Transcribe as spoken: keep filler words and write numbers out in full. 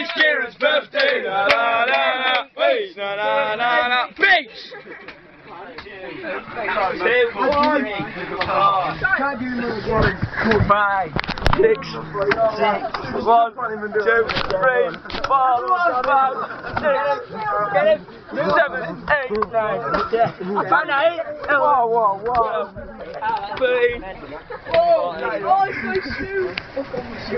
It's Kieran's birthday. La la la la. Wait. La la la la. Beach. Two, one, five, six, six, one, two, three, four, five, six, get it, seven, eight, nine, ten, five, eight, whoa, whoa, whoa, three, oh, oh, it's my shoe.